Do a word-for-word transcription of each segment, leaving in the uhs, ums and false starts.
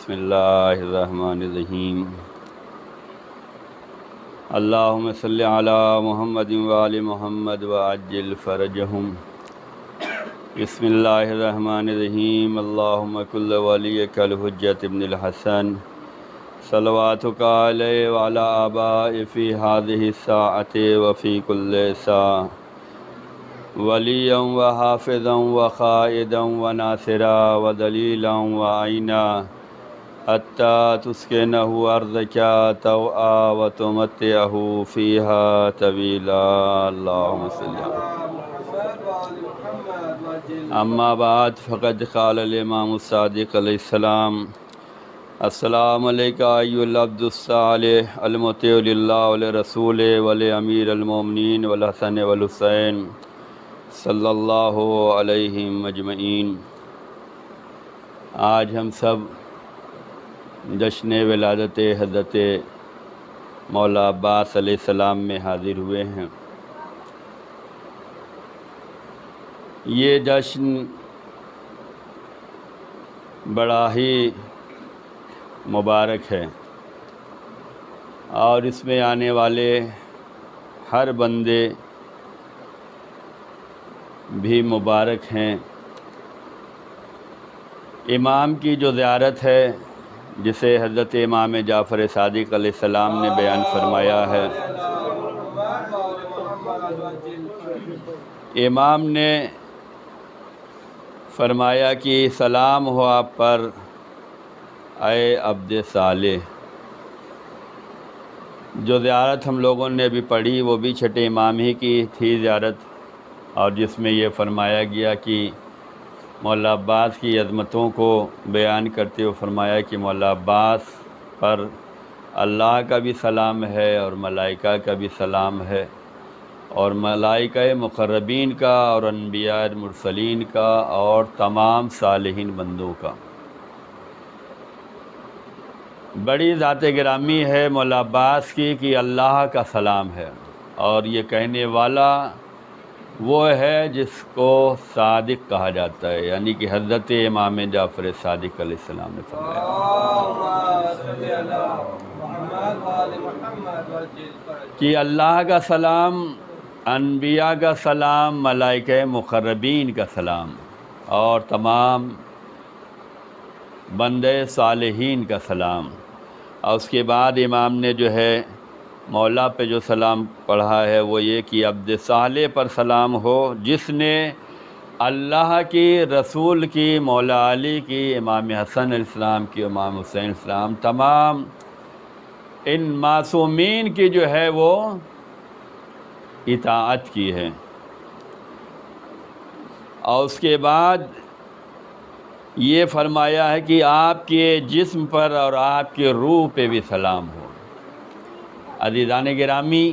بسم اللہ الرحمن الرحیم اللہم صلی علی محمد وآل محمد وعجل فرجہم۔ بسم اللہ الرحمن الرحیم اللہم کل ولیک الحجۃ ابن الحسن صلواتک علیہ وعلی آبائہ فی ہذہ الساعۃ وفی کل ساعۃ ولیاً وحافظاً وقائداً وناصرا ودلیلا وعینا حتی تسکنہ ارضک طوعا وتمتعہ فیہا طویلا۔ اللہم صلی علیہ۔ اما بعد فقد قال الامام الصادق علیہ السلام: السلام علیکہ ایھا العبد الصالح المطیع للہ ولرسولہ ولامیر المومنین والحسن والحسین صلی اللہ علیہ اجمعین۔ آج ہم سب جشن ولادت حضرت مولا عباس علیہ السلام میں حاضر ہوئے ہیں۔ یہ جشن بڑا ہی مبارک ہے اور اس میں آنے والے ہر بندے بھی مبارک ہیں۔ امام کی جو زیارت ہے، جسے حضرت امام جعفر صادق علیہ السلام نے بیان فرمایا ہے، امام نے فرمایا کہ سلام ہو آپ پر اے عبد صالح۔ جو زیارت ہم لوگوں نے ابھی پڑھی وہ بھی چھٹے امام ہی کی تھی زیارت، اور جس میں یہ فرمایا گیا کہ مولا عباس کی عظمتوں کو بیان کرتے ہوئے فرمایا کہ مولا عباس پر اللہ کا بھی سلام ہے اور ملائکہ کا بھی سلام ہے، اور ملائکہ مقربین کا اور انبیاء مرسلین کا اور تمام صالحین بندوں کا۔ بڑی ذات گرامی ہے مولا عباس کی کہ اللہ کا سلام ہے، اور یہ کہنے والا وہ ہے جس کو صادق کہا جاتا ہے، یعنی کہ حضرت امام جعفر صادق علیہ السلام نے فرمایا کہ اللہ کا سلام، انبیاء کا سلام، ملائکہ مقربین کا سلام اور تمام بندے صالحین کا سلام۔ اور اس کے بعد امام نے جو ہے مولا پہ جو سلام پڑھا ہے وہ یہ کہ عبد صالح پر سلام ہو، جس نے اللہ کی، رسول کی، مولا علی کی، امام حسن علیہ السلام کی، امام حسین علیہ السلام، تمام ان معصومین کی جو ہے وہ اطاعت کی ہے۔ اور اس کے بعد یہ فرمایا ہے کہ آپ کے جسم پر اور آپ کے روح پہ بھی سلام ہو۔ عزیزان گرامی،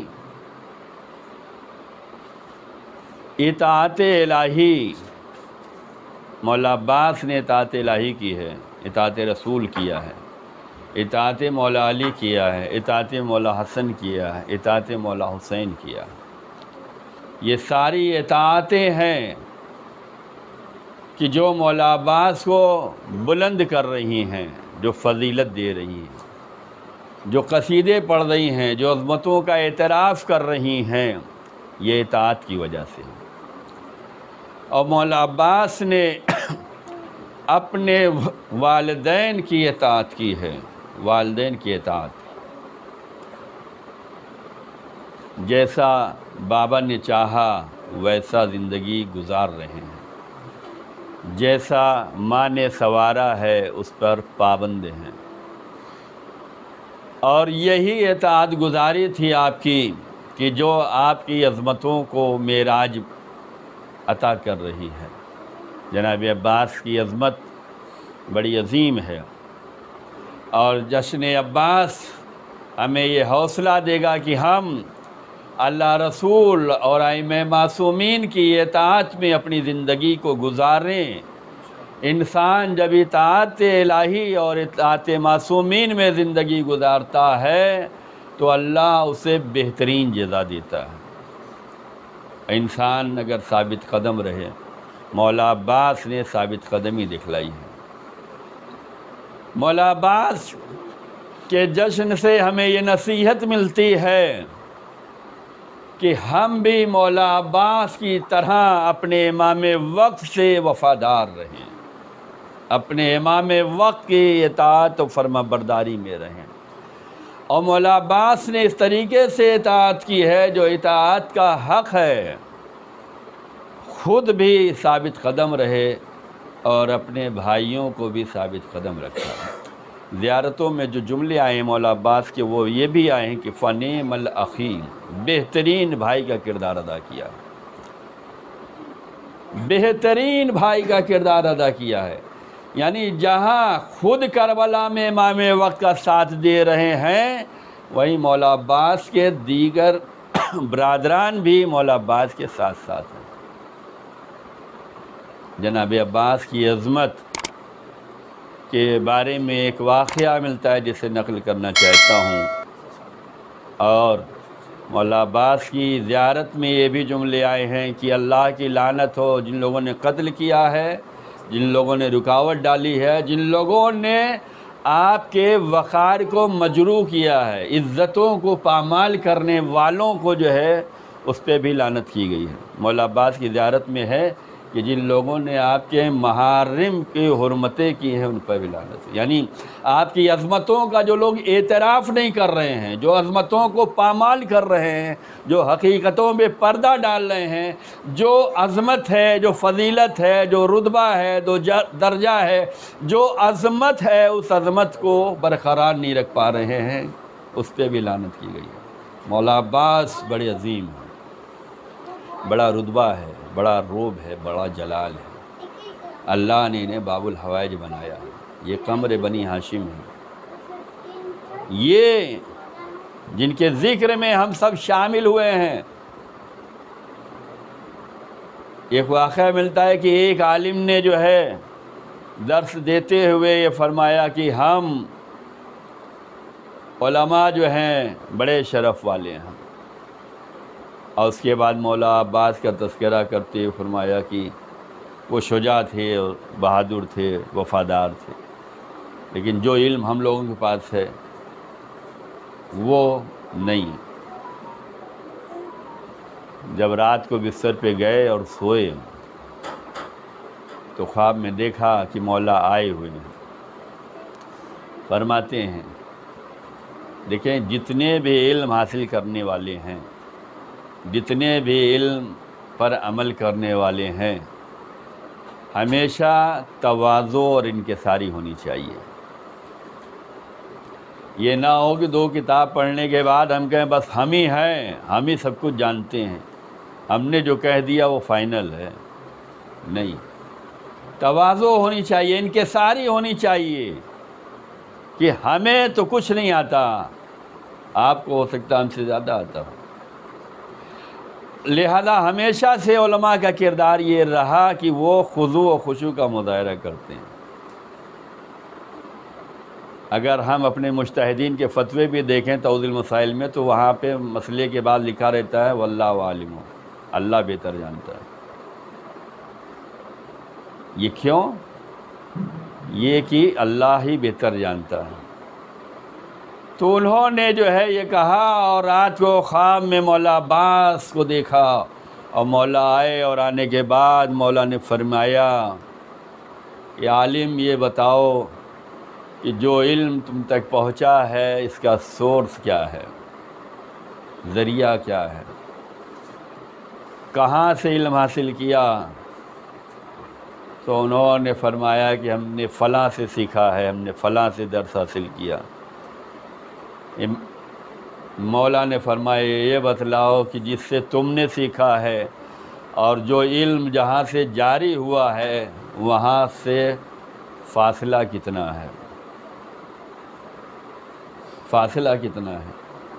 اطاعت الہی، مولا عباس نے اطاعت الہی کی ہے، اطاعت رسول کیا ہے، اطاعت مولا علی کیا ہے، اطاعت مولا حسن کیا ہے، اطاعت مولا حسین کیا ہے۔ یہ ساری اطاعتیں ہیں کہ جو مولا عباس کو بلند کر رہی ہیں، جو فضیلت دے رہی ہیں، جو قصیدے پڑھ رہی ہیں، جو عظمتوں کا اعتراف کر رہی ہیں، یہ اطاعت کی وجہ سے۔ اور مولا عباس نے اپنے والدین کی اطاعت کی ہے، والدین کی اطاعت۔ جیسا بابا نے چاہا ویسا زندگی گزار رہے ہیں، جیسا ماں نے سنوارا ہے اس پر پابند ہیں، اور یہی اطاعت گزاری تھی آپ کی کہ جو آپ کی عظمتوں کو معراج عطا کر رہی ہے۔ جناب عباس کی عظمت بڑی عظیم ہے، اور جشن عباس ہمیں یہ حوصلہ دے گا کہ ہم اللہ رسول اور ائمہ معصومین کی اطاعت میں اپنی زندگی کو گزاریں۔ انسان جب اطاعت الہی اور اطاعت معصومین میں زندگی گزارتا ہے تو اللہ اسے بہترین جزا دیتا ہے۔ انسان اگر ثابت قدم رہے، مولا عباس نے ثابت قدمی دکھلائی ہے۔ مولا عباس کے جشن سے ہمیں یہ نصیحت ملتی ہے کہ ہم بھی مولا عباس کی طرح اپنے امام وقت سے وفادار رہیں، اپنے امام وقت کی اطاعت و فرما برداری میں رہیں۔ اور مولا عباس نے اس طریقے سے اطاعت کی ہے جو اطاعت کا حق ہے، خود بھی ثابت قدم رہے اور اپنے بھائیوں کو بھی ثابت قدم رکھا۔ زیارتوں میں جو جملے آئے ہیں مولا عباس کے، وہ یہ بھی آئے ہیں کہ فنعم الاخی، بہترین بھائی کا کردار ادا کیا، بہترین بھائی کا کردار ادا کیا ہے۔ یعنی جہاں خود کربلا میں امام وقت کا ساتھ دے رہے ہیں، وہیں مولا عباس کے دیگر برادران بھی مولا عباس کے ساتھ ساتھ ہیں۔ جناب عباس کی عظمت کے بارے میں ایک واقعہ ملتا ہے جسے نقل کرنا چاہتا ہوں، اور مولا عباس کی زیارت میں یہ بھی جملے آئے ہیں کہ اللہ کی لعنت ہو جن لوگوں نے قتل کیا ہے، جن لوگوں نے رکاوٹ ڈالی ہے، جن لوگوں نے آپ کے وقار کو مجروح کیا ہے، عزتوں کو پامال کرنے والوں کو جو ہے اس پہ بھی لعنت کی گئی ہے۔ مولا عباس کی زیارت میں ہے کہ جن لوگوں نے آپ کے محارم کی حرمتیں کی ہیں ان پر بھی لعنت ہے۔ یعنی آپ کی عظمتوں کا جو لوگ اعتراف نہیں کر رہے ہیں، جو عظمتوں کو پامال کر رہے ہیں، جو حقیقتوں میں پردہ ڈال رہے ہیں، جو عظمت ہے، جو فضیلت ہے، جو رتبہ ہے، جو درجہ ہے، جو عظمت ہے، اس عظمت کو برقرار نہیں رکھ پا رہے ہیں، اس پہ بھی لعنت کی گئی ہے۔ مولا عباس بڑے عظیم ہیں، بڑا رتبہ ہے، بڑا روب ہے، بڑا جلال ہے۔ اللہ نے انہیں باب الحوائج بنایا ہے، یہ قمر بنی ہاشم ہے، یہ جن کے ذکر میں ہم سب شامل ہوئے ہیں۔ ایک واقعہ ملتا ہے کہ ایک عالم نے جو ہے درس دیتے ہوئے یہ فرمایا کہ ہم علماء جو ہیں بڑے شرف والے ہیں، اور اس کے بعد مولا عباس کا تذکرہ کرتے ہوئے فرمایا کہ وہ شجاع تھے اور بہادر تھے، وفادار تھے، لیکن جو علم ہم لوگوں کے پاس ہے وہ نہیں۔ جب رات کو بستر پہ گئے اور سوئے تو خواب میں دیکھا کہ مولا آئے ہوئے ہیں۔ فرماتے ہیں دیکھیں جتنے بھی علم حاصل کرنے والے ہیں، جتنے بھی علم پر عمل کرنے والے ہیں، ہمیشہ تواضع اور انکساری ہونی چاہیے۔ یہ نہ ہو کہ دو کتاب پڑھنے کے بعد ہم کہیں بس ہم ہی ہیں، ہم ہی سب کچھ جانتے ہیں، ہم نے جو کہہ دیا وہ فائنل ہے۔ نہیں، تواضع ہونی چاہیے، انکساری ہونی چاہیے کہ ہمیں تو کچھ نہیں آتا، آپ کو ہو سکتا ہم سے زیادہ آتا ہو۔ لہذا ہمیشہ سے علماء کا کردار یہ رہا کہ وہ خضوع و خشوع کا مظاہرہ کرتے ہیں۔ اگر ہم اپنے مجتہدین کے فتوے بھی دیکھیں توضیح المسائل میں تو وہاں پہ مسئلے کے بعد لکھا رہتا ہے واللہ عالم، اللہ بہتر جانتا ہے۔ یہ کیوں؟ یہ کہ اللہ ہی بہتر جانتا ہے۔ تو انہوں نے جو ہے یہ کہا، اور رات کو خواب میں مولا عباس کو دیکھا، اور مولا آئے، اور آنے کے بعد مولا نے فرمایا کہ عالم یہ بتاؤ کہ جو علم تم تک پہنچا ہے اس کا سورس کیا ہے، ذریعہ کیا ہے، کہاں سے علم حاصل کیا؟ تو انہوں نے فرمایا کہ ہم نے فلاں سے سیکھا ہے، ہم نے فلاں سے درس حاصل کیا۔ مولا نے فرمایا یہ بتلاؤ کہ جس سے تم نے سیکھا ہے اور جو علم جہاں سے جاری ہوا ہے وہاں سے فاصلہ کتنا ہے، فاصلہ کتنا ہے؟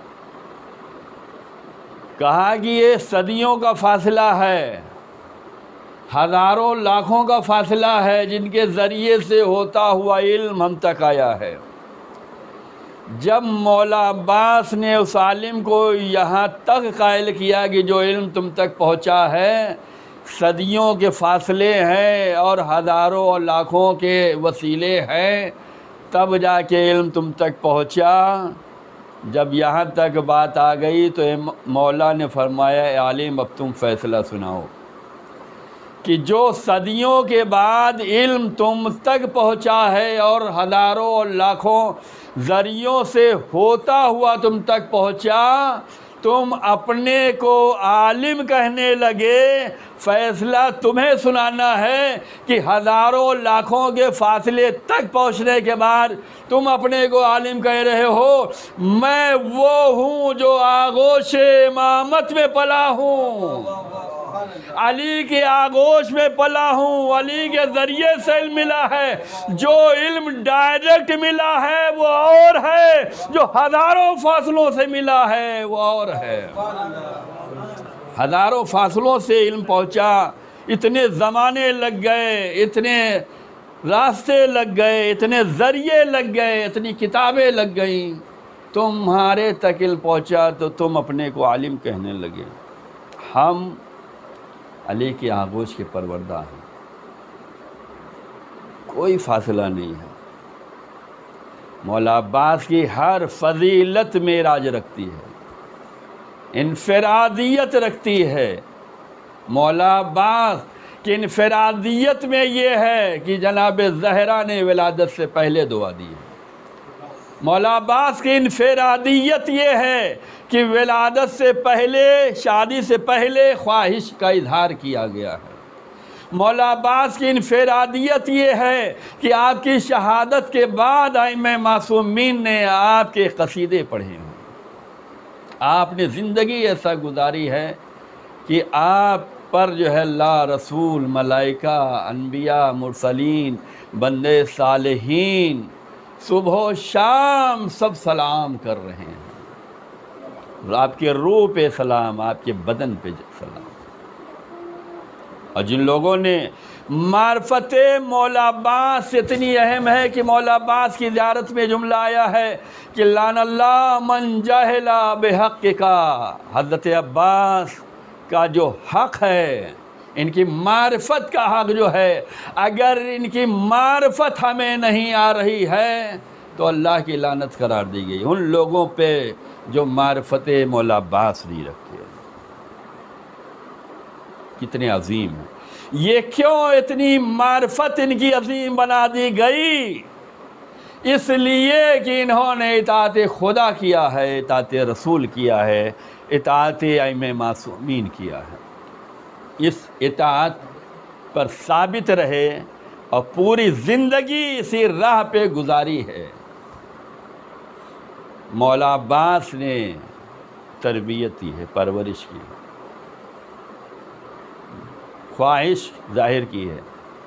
کہا کہ یہ صدیوں کا فاصلہ ہے، ہزاروں لاکھوں کا فاصلہ ہے جن کے ذریعے سے ہوتا ہوا علم ہم تک آیا ہے۔ جب مولا عباس نے اس عالم کو یہاں تک قائل کیا کہ جو علم تم تک پہنچا ہے صدیوں کے فاصلے ہیں اور ہزاروں اور لاکھوں کے وسیلے ہیں، تب جا کے علم تم تک پہنچا۔ جب یہاں تک بات آ گئی تو مولا نے فرمایا اے عالم اب تم فیصلہ سناؤ کہ جو صدیوں کے بعد علم تم تک پہنچا ہے اور ہزاروں اور لاکھوں ذریعوں سے ہوتا ہوا تم تک پہنچا، تم اپنے کو عالم کہنے لگے، فیصلہ تمہیں سنانا ہے کہ ہزاروں لاکھوں کے فاصلے تک پہنچنے کے بعد تم اپنے کو عالم کہہ رہے ہو۔ میں وہ ہوں جو آغوش امامت میں پلا ہوں، علی کے آغوش میں پلا ہوں، علی کے ذریعے سے علم ملا ہے۔ جو علم ڈائریکٹ ملا ہے وہ اور ہے، جو ہزاروں فاصلوں سے ملا ہے وہ اور ہے۔ ہزاروں فاصلوں سے علم پہنچا، اتنے زمانے لگ گئے، اتنے راستے لگ گئے، اتنے ذریعے لگ گئے، اتنی کتابیں لگ گئیں، تمہارے تک علم پہنچا تو تم اپنے کو عالم کہنے لگے۔ ہم علی کے آغوش کے پروردہ ہیں، کوئی فاصلہ نہیں ہے۔ مولا عباس کی ہر فضیلت معراج رکھتی ہے، انفرادیت رکھتی ہے۔ مولا عباس کی انفرادیت میں یہ ہے کہ جناب زہرا نے ولادت سے پہلے دعا دی ہے۔ مولا عباس کی انفرادیت یہ ہے کہ ولادت سے پہلے، شادی سے پہلے خواہش کا اظہار کیا گیا ہے۔ مولا عباس کی انفرادیت یہ ہے کہ آپ کی شہادت کے بعد ائمہ معصومین نے آپ کے قصیدے پڑھے ہیں۔ آپ نے زندگی ایسا گزاری ہے کہ آپ پر جو ہے اللہ، رسول، ملائکہ، انبیاء، مرسلین، بندے صالحین صبح و شام سب سلام کر رہے ہیں۔ آپ کے روح پہ سلام، آپ کے بدن پہ سلام۔ اور جن لوگوں نے معرفت مولا عباس اتنی اہم ہے کہ مولا عباس کی زیارت میں جملہ آیا ہے کہ لعن اللہ من جاہل بحق کا، حضرت عباس کا جو حق ہے، ان کی معرفت کا حق جو ہے، اگر ان کی معرفت ہمیں نہیں آ رہی ہے تو اللہ کی لعنت قرار دی گئی ان لوگوں پہ جو معرفت مولا عباس نہیں رکھتے۔ کتنے عظیم ہیں یہ! کیوں اتنی معرفت ان کی عظیم بنا دی گئی؟ اس لیے کہ انہوں نے اطاعت خدا کیا ہے، اطاعت رسول کیا ہے، اطاعت ائمہ معصومین کیا ہے۔ اس اطاعت پر ثابت رہے اور پوری زندگی اسی راہ پہ گزاری ہے۔ مولا عباس نے تربیت کی ہے، پرورش کی ہے، خواہش ظاہر کی ہے۔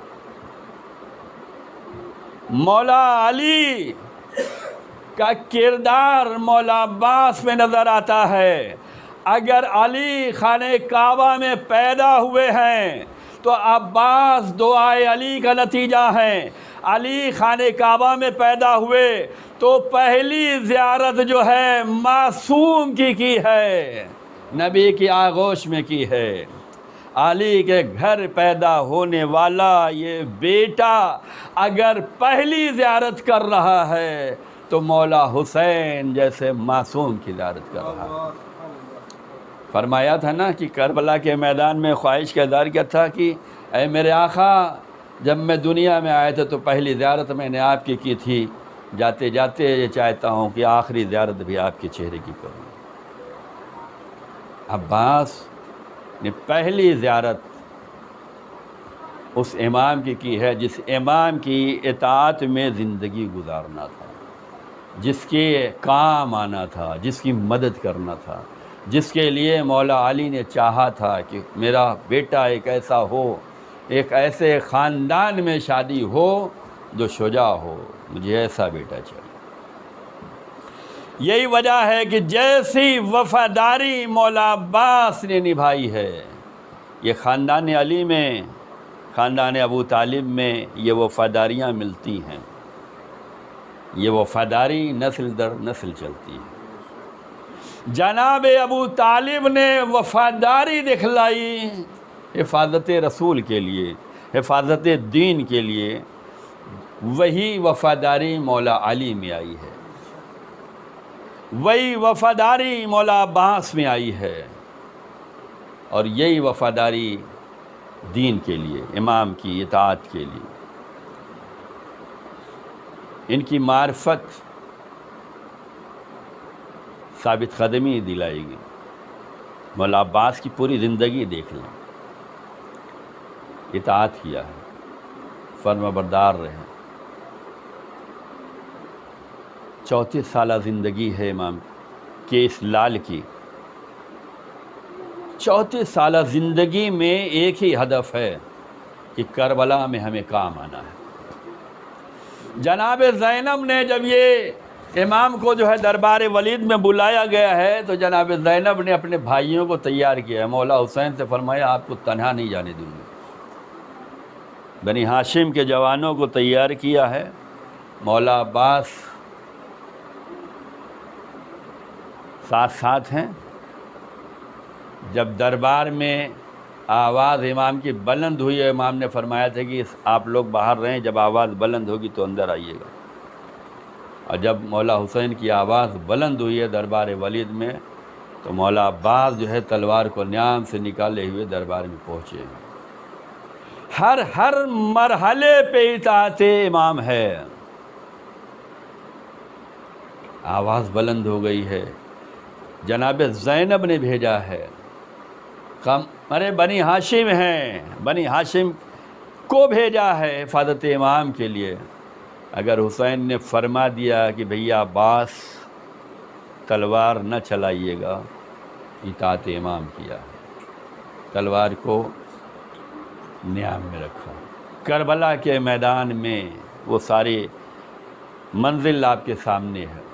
مولا علی کا کردار مولا عباس میں نظر آتا ہے۔ اگر علی خانہ کعبہ میں پیدا ہوئے ہیں تو عباس دعائے علی کا نتیجہ ہے۔ علی خانہ کعبہ میں پیدا ہوئے تو پہلی زیارت جو ہے معصوم کی کی ہے، نبی کی آغوش میں کی ہے۔ علی کے گھر پیدا ہونے والا یہ بیٹا اگر پہلی زیارت کر رہا ہے تو مولا حسین جیسے معصوم کی زیارت کر رہا ہے۔ فرمایا تھا نا کہ کربلا کے میدان میں خواہش کا اظہار کیا تھا کہ اے میرے آقا، جب میں دنیا میں آیا تھا تو پہلی زیارت میں نے آپ کی کی تھی، جاتے جاتے یہ چاہتا ہوں کہ آخری زیارت بھی آپ کے چہرے کی کروں۔ عباس نے پہلی زیارت اس امام کی کی ہے جس امام کی اطاعت میں زندگی گزارنا تھا، جس کے کام آنا تھا، جس کی مدد کرنا تھا، جس کے لیے مولا علی نے چاہا تھا کہ میرا بیٹا ایک ایسا ہو، ایک ایسے خاندان میں شادی ہو جو شجاع ہو، مجھے ایسا بیٹا چاہیے۔ یہی وجہ ہے کہ جیسی وفاداری مولا عباس نے نبھائی ہے، یہ خاندان علی میں، خاندان ابو طالب میں یہ وفاداریاں ملتی ہیں، یہ وفاداری نسل در نسل چلتی ہے۔ جناب ابو طالب نے وفاداری دکھلائی حفاظت رسول کے لیے، حفاظت دین کے لیے۔ وہی وفاداری مولا علی میں آئی ہے، وہی وفاداری مولا عباس میں آئی ہے، اور یہی وفاداری دین کے لیے، امام کی اطاعت کے لیے۔ ان کی معرفت ثابت قدمی دلائے گی۔ مولا عباس کی پوری زندگی دیکھ لیں، اطاعت کیا ہے، فرما بردار رہے۔ چونتیس سالہ زندگی ہے امام کے اس لال کی، چونتیس سالہ زندگی میں ایک ہی ہدف ہے کہ کربلا میں ہمیں کام آنا ہے۔ جناب زینب نے جب یہ امام کو جو ہے دربار ولید میں بلایا گیا ہے تو جناب زینب نے اپنے بھائیوں کو تیار کیا ہے۔ مولا حسین سے فرمایا آپ کو تنہا نہیں جانے دوں گی۔ بنی ہاشم کے جوانوں کو تیار کیا ہے، مولا عباس ساتھ ساتھ ہیں۔ جب دربار میں آواز امام کی بلند ہوئی ہے، امام نے فرمایا تھا کہ آپ لوگ باہر رہیں، جب آواز بلند ہوگی تو اندر آئیے گا۔ اور جب مولا حسین کی آواز بلند ہوئی ہے دربار ولید میں تو مولا عباس جو ہے تلوار کو نیام سے نکالے ہوئے دربار میں پہنچے۔ ہر ہر مرحلے پہ اطاعت امام ہے۔ آواز بلند ہو گئی ہے، جناب زینب نے بھیجا ہے، کم ارے بنی ہاشم ہیں، بنی ہاشم کو بھیجا ہے حفاظت امام کے لیے۔ اگر حسین نے فرما دیا کہ بھیا عباس تلوار نہ چلائیے گا، اطاعت امام کیا، تلوار کو نیام میں رکھا۔ کربلا کے میدان میں وہ ساری منزل آپ کے سامنے ہے۔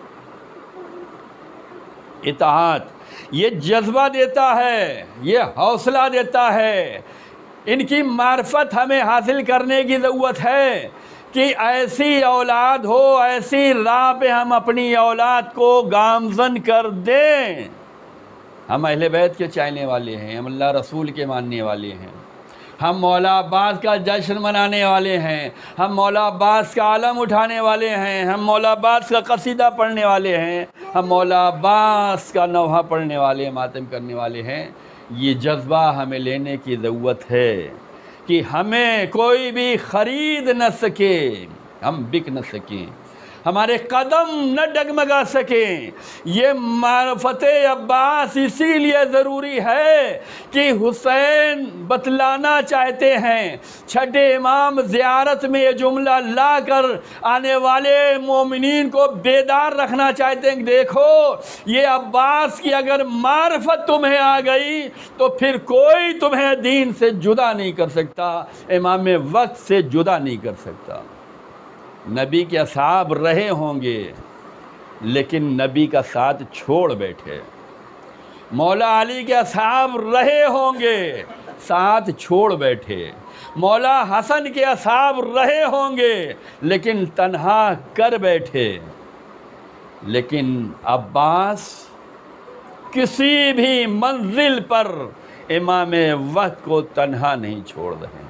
اطاعت یہ جذبہ دیتا ہے، یہ حوصلہ دیتا ہے۔ ان کی معرفت ہمیں حاصل کرنے کی ضرورت ہے کہ ایسی اولاد ہو، ایسی راہ پہ ہم اپنی اولاد کو گامزن کر دیں۔ ہم اہل بیت کے چاہنے والے ہیں، ہم اللہ رسول کے ماننے والے ہیں، ہم مولا عباس کا جشن منانے والے ہیں، ہم مولا عباس کا علم اٹھانے والے ہیں، ہم مولا عباس کا قصیدہ پڑھنے والے ہیں، ہم مولا عباس کا نوحہ پڑھنے والے، ماتم کرنے والے ہیں۔ یہ جذبہ ہمیں لینے کی ضرورت ہے کہ ہمیں کوئی بھی خرید نہ سکے، ہم بک نہ سکیں، ہمارے قدم نہ ڈگمگا سکیں۔ یہ معرفت عباس اسی لیے ضروری ہے کہ حسین بتلانا چاہتے ہیں، چھٹے امام زیارت میں یہ جملہ لا کر آنے والے مومنین کو بیدار رکھنا چاہتے ہیں کہ دیکھو یہ عباس کی اگر معرفت تمہیں آ گئی تو پھر کوئی تمہیں دین سے جدا نہیں کر سکتا، امام وقت سے جدا نہیں کر سکتا۔ نبی کے اصحاب رہے ہوں گے لیکن نبی کا ساتھ چھوڑ بیٹھے، مولا علی کے اصحاب رہے ہوں گے ساتھ چھوڑ بیٹھے، مولا حسن کے اصحاب رہے ہوں گے لیکن تنہا کر بیٹھے، لیکن عباس کسی بھی منزل پر امام وقت کو تنہا نہیں چھوڑ رہے۔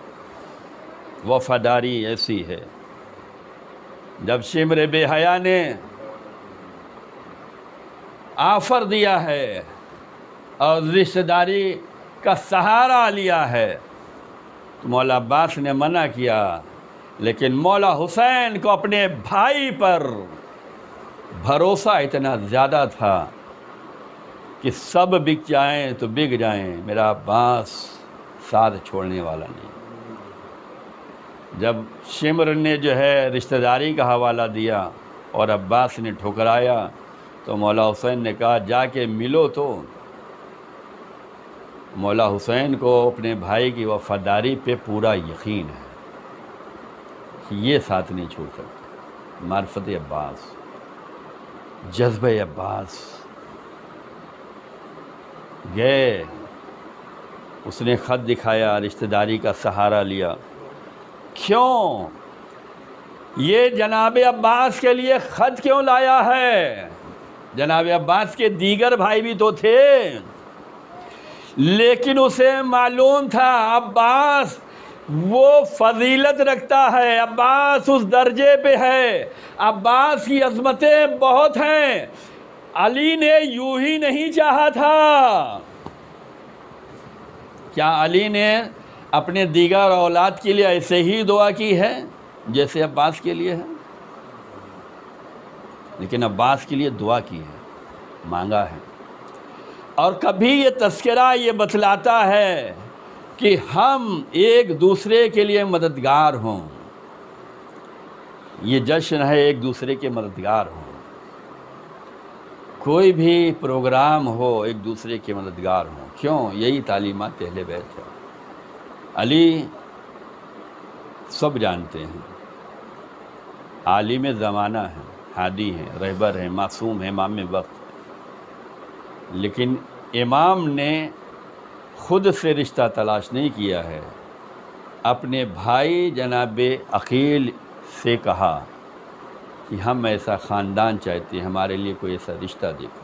وفاداری ایسی ہے، جب شمر بے حیا نے آفر دیا ہے اور رشتہ داری کا سہارا لیا ہے تو مولا عباس نے منع کیا، لیکن مولا حسین کو اپنے بھائی پر بھروسہ اتنا زیادہ تھا کہ سب بک جائیں تو بک جائیں، میرا عباس ساتھ چھوڑنے والا نہیں۔ جب شمر نے جو ہے رشتہ داری کا حوالہ دیا اور عباس نے ٹھکرایا تو مولا حسین نے کہا جا کے ملو تو۔ مولا حسین کو اپنے بھائی کی وفاداری پہ پورا یقین ہے کہ یہ ساتھ نہیں چھوڑ سکتا۔ معرفت عباس، جذبہ عباس، گئے، اس نے خط دکھایا، رشتہ داری کا سہارا لیا۔ کیوں یہ جناب عباس کے لیے خط کیوں لایا ہے؟ جناب عباس کے دیگر بھائی بھی تو تھے، لیکن اسے معلوم تھا عباس وہ فضیلت رکھتا ہے، عباس اس درجے پہ ہے، عباس کی عظمتیں بہت ہیں۔ علی نے یوں ہی نہیں چاہا تھا۔ کیا علی نے اپنے دیگر اولاد کے لیے ایسے ہی دعا کی ہے جیسے عباس کے لیے ہے؟ لیکن عباس کے لیے دعا کی ہے، مانگا ہے۔ اور کبھی یہ تذکرہ یہ بتلاتا ہے کہ ہم ایک دوسرے کے لیے مددگار ہوں، یہ جشن ہے ایک دوسرے کے مددگار ہوں، کوئی بھی پروگرام ہو ایک دوسرے کے مددگار ہوں۔ کیوں؟ یہی تعلیمات اہل بیت ہے۔ علی سب جانتے ہیں، عالم زمانہ ہیں، ہادی ہیں، رہبر ہیں، معصوم ہیں، امام وقت، لیکن امام نے خود سے رشتہ تلاش نہیں کیا ہے، اپنے بھائی جناب عقیل سے کہا کہ ہم ایسا خاندان چاہتے ہیں، ہمارے لیے کوئی ایسا رشتہ دیکھو۔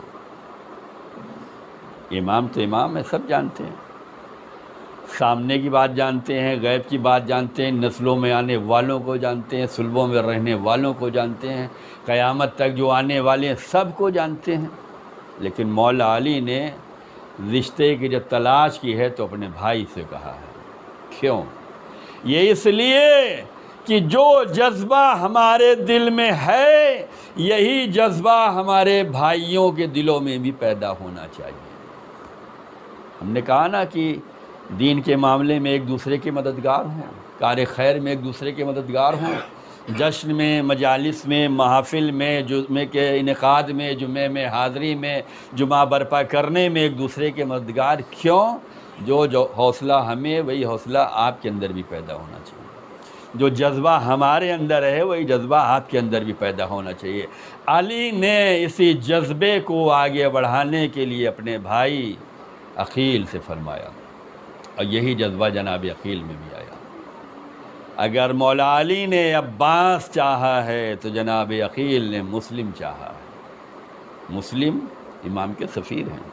امام تو امام ہے، سب جانتے ہیں، سامنے کی بات جانتے ہیں، غیب کی بات جانتے ہیں، نسلوں میں آنے والوں کو جانتے ہیں، صلبوں میں رہنے والوں کو جانتے ہیں، قیامت تک جو آنے والے ہیں سب کو جانتے ہیں۔ لیکن مولا علی نے رشتے کی جب تلاش کی ہے تو اپنے بھائی سے کہا ہے۔ کیوں؟ یہ اس لیے کہ جو جذبہ ہمارے دل میں ہے یہی جذبہ ہمارے بھائیوں کے دلوں میں بھی پیدا ہونا چاہیے۔ ہم نے کہا نا کہ دین کے معاملے میں ایک دوسرے کے مددگار ہوں، کار خیر میں ایک دوسرے کے مددگار ہوں، جشن میں، مجالس میں، محافل میں، جمعے کے انعقاد میں، جمعے میں حاضری میں، جمعہ برپا کرنے میں ایک دوسرے کے مددگار۔ کیوں؟ جو جو حوصلہ ہمیں وہی حوصلہ آپ کے اندر بھی پیدا ہونا چاہیے، جو جذبہ ہمارے اندر ہے وہی جذبہ آپ کے اندر بھی پیدا ہونا چاہیے۔ علی نے اسی جذبے کو آگے بڑھانے کے لیے اپنے بھائی عقیل سے فرمایا، اور یہی جذبہ جناب عقیل میں بھی آیا۔ اگر مولا علی نے عباس چاہا ہے تو جناب عقیل نے مسلم چاہا ہے۔ مسلم امام کے سفیر ہیں،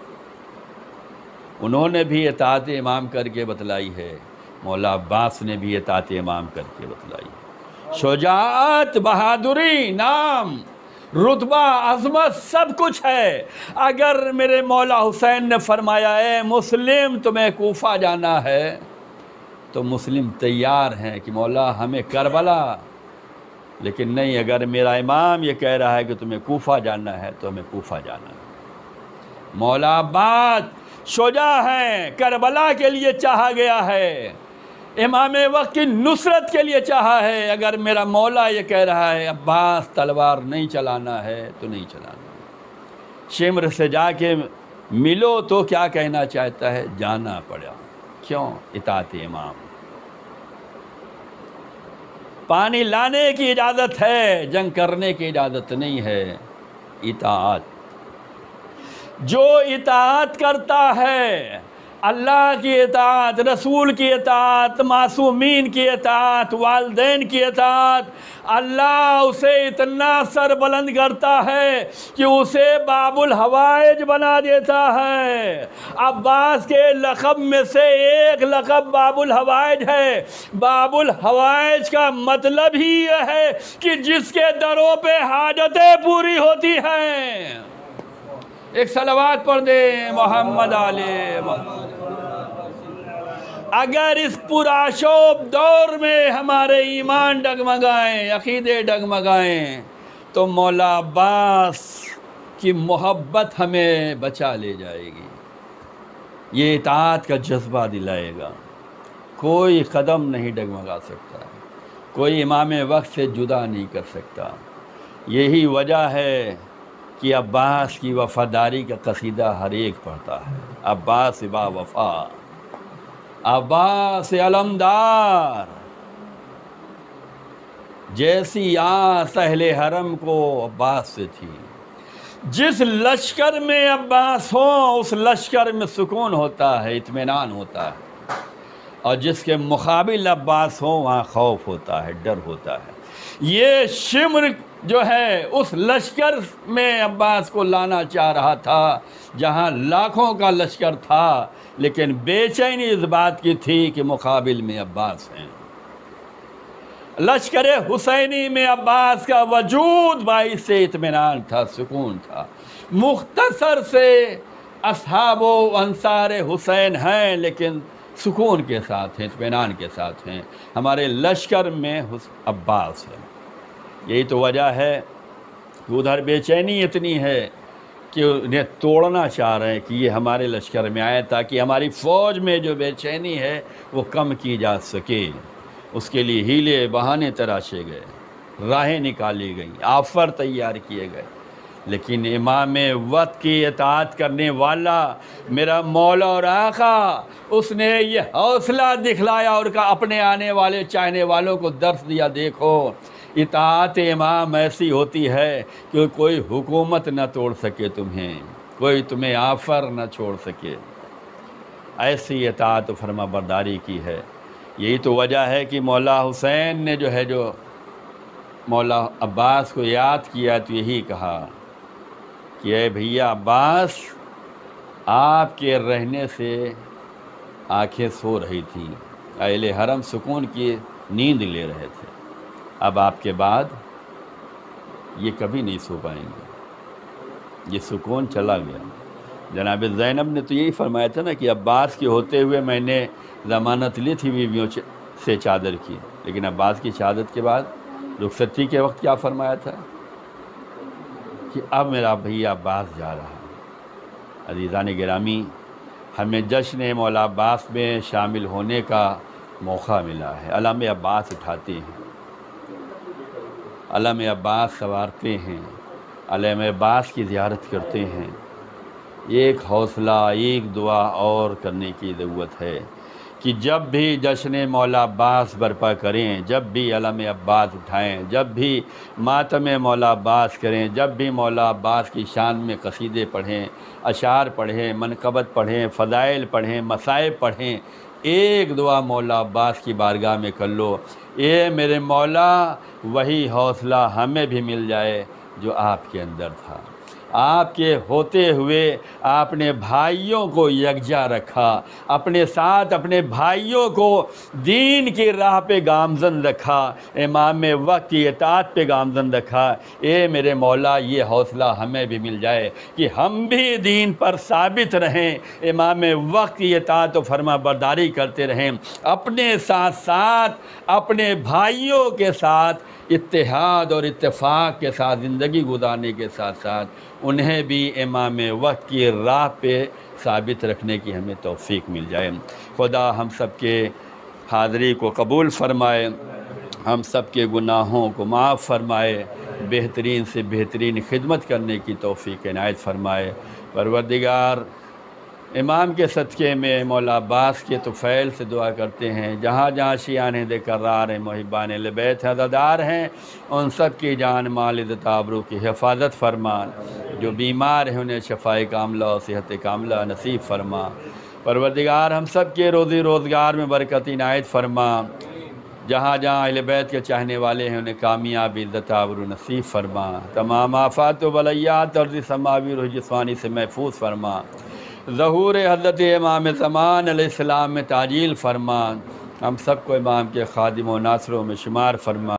انہوں نے بھی اطاعت امام کر کے بتلائی ہے، مولا عباس نے بھی اطاعت امام کر کے بتلائی ہے۔ شجاعت، بہادری، نام، رتبہ، عظمت سب کچھ ہے۔ اگر میرے مولا حسین نے فرمایا اے مسلم تمہیں کوفہ جانا ہے تو مسلم تیار ہیں کہ مولا ہمیں کربلا، لیکن نہیں، اگر میرا امام یہ کہہ رہا ہے کہ تمہیں کوفہ جانا ہے تو ہمیں کوفہ جانا ہے۔ مولا عباس شجاع ہیں، کربلا کے لیے چاہا گیا ہے، امام وقت کی نصرت کے لیے چاہا ہے۔ اگر میرا مولا یہ کہہ رہا ہے عباس تلوار نہیں چلانا ہے تو نہیں چلانا۔ شمر سے جا کے ملو تو کیا کہنا چاہتا ہے؟ جانا پڑا۔ کیوں؟ اطاعت امام۔ پانی لانے کی اجازت ہے، جنگ کرنے کی اجازت نہیں ہے۔ اطاعت، جو اطاعت کرتا ہے، اللہ کی اطاعت، رسول کی اطاعت، معصومین کی اطاعت، والدین کی اطاعت، اللہ اسے اتنا سر بلند کرتا ہے کہ اسے باب الحوائج بنا دیتا ہے۔ عباس کے لقب میں سے ایک لقب باب الحوائج ہے۔ باب الحوائج کا مطلب ہی یہ ہے کہ جس کے دروں پہ حاجتیں پوری ہوتی ہیں۔ ایک صلوات پڑھ دے محمد علیہ محمد۔ اگر اس پرآشوب دور میں ہمارے ایمان ڈگمگائیں، عقیدے ڈگمگائیں، تو مولا عباس کی محبت ہمیں بچا لے جائے گی، یہ اطاعت کا جذبہ دلائے گا۔ کوئی قدم نہیں ڈگمگا سکتا، کوئی امام وقت سے جدا نہیں کر سکتا۔ یہی وجہ ہے کہ عباس کی وفاداری کا قصیدہ ہر ایک پڑھتا ہے۔ عباس با وفا، عباس علمدار، جیسی آس اہل حرم کو عباس سے تھی۔ جس لشکر میں عباس ہوں اس لشکر میں سکون ہوتا ہے، اطمینان ہوتا ہے، اور جس کے مقابل عباس ہوں وہاں خوف ہوتا ہے، ڈر ہوتا ہے۔ یہ شمر جو ہے اس لشکر میں عباس کو لانا چاہ رہا تھا جہاں لاکھوں کا لشکر تھا، لیکن بے چینی اس بات کی تھی کہ مقابل میں عباس ہیں۔ لشکر حسینی میں عباس کا وجود باعث اطمینان تھا، سکون تھا۔ مختصر سے اصحاب و انصار حسین ہیں لیکن سکون کے ساتھ ہیں، اطمینان کے ساتھ ہیں۔ ہمارے لشکر میں عباس ہے۔ یہی تو وجہ ہے کہ ادھر بے چینی اتنی ہے کہ انہیں توڑنا چاہ رہے ہیں کہ یہ ہمارے لشکر میں آئے تاکہ ہماری فوج میں جو بے چینی ہے وہ کم کی جا سکے۔ اس کے لیے ہیلے بہانے تراشے گئے، راہیں نکالی گئیں، آفر تیار کیے گئے، لیکن امام وقت کی اطاعت کرنے والا میرا مولا اور آقا، اس نے یہ حوصلہ دکھلایا اور کہا اپنے آنے والے چاہنے والوں کو درس دیا، دیکھو اطاعت امام ایسی ہوتی ہے کہ کوئی حکومت نہ توڑ سکے تمہیں، کوئی تمہیں آفر نہ چھوڑ سکے۔ ایسی اطاعت و فرما برداری کی ہے۔ یہی تو وجہ ہے کہ مولا حسین نے جو ہے جو مولا عباس کو یاد کیا تو یہی کہا کہ اے بھیا عباس، آپ کے رہنے سے آنکھیں سو رہی تھیں، اہل حرم سکون کی نیند لے رہے تھے، اب آپ کے بعد یہ کبھی نہیں سو پائیں گے، یہ سکون چلا گیا۔ جناب زینب نے تو یہی فرمایا تھا نا کہ عباس کے ہوتے ہوئے میں نے ضمانت لی تھی بیویوں سے چادر کی، لیکن عباس کی شہادت کے بعد رخصتی کے وقت کیا فرمایا تھا کہ اب میرا بھیا عباس جا رہا ہے۔ عزیزان گرامی، ہمیں جشن مولا عباس میں شامل ہونے کا موقع ملا ہے۔ علم عباس اٹھاتے ہیں، علم عباس سنوارتے ہیں، علم عباس کی زیارت کرتے ہیں۔ ایک حوصلہ، ایک دعا اور کرنے کی ضرورت ہے کہ جب بھی جشن مولا عباس برپا کریں، جب بھی علم عباس اٹھائیں، جب بھی ماتم مولا عباس کریں، جب بھی مولا عباس کی شان میں قصیدے پڑھیں، اشعار پڑھیں، منقبت پڑھیں، فضائل پڑھیں، مصائب پڑھیں، ایک دعا مولا عباس کی بارگاہ میں کر لو، اے میرے مولا وہی حوصلہ ہمیں بھی مل جائے جو آپ کے اندر تھا۔ آپ کے ہوتے ہوئے آپ نے بھائیوں کو یکجا رکھا، اپنے ساتھ اپنے بھائیوں کو دین کی راہ پہ گامزن رکھا، امام وقت کی اطاعت پہ گامزن رکھا۔ اے میرے مولا یہ حوصلہ ہمیں بھی مل جائے کہ ہم بھی دین پر ثابت رہیں، امام وقت کی اطاعت و فرما برداری کرتے رہیں، اپنے ساتھ ساتھ اپنے بھائیوں کے ساتھ اتحاد اور اتفاق کے ساتھ زندگی گزارنے کے ساتھ ساتھ انہیں بھی امام وقت کی راہ پہ ثابت رکھنے کی ہمیں توفیق مل جائے۔ خدا ہم سب کے حاضری کو قبول فرمائے، ہم سب کے گناہوں کو معاف فرمائے، بہترین سے بہترین خدمت کرنے کی توفیق عنایت فرمائے۔ پروردگار امام کے صدقے میں مولا عباس کے طفیل سے دعا کرتے ہیں، جہاں جہاں شیعان ہند کرار ہیں، محبان اہل بیت عزادار ہیں، ان سب کی جان مال عزت آبرو کی حفاظت فرما، جو بیمار ہیں انہیں شفائے کاملہ اور صحت کاملہ نصیب فرما۔ پروردگار ہم سب کے روزی روزگار میں برکت عنایت فرما، جہاں جہاں اہل بیت کے چاہنے والے ہیں انہیں کامیاب عزت آبرو نصیب فرما، تمام آفات و بلیات اور سماوی روح جسمانی سے محفوظ فرما، ظہور حضرت امام زمان علیہ السلام میں تعجیل فرما، ہم سب کو امام کے خادم و ناصروں میں شمار فرما۔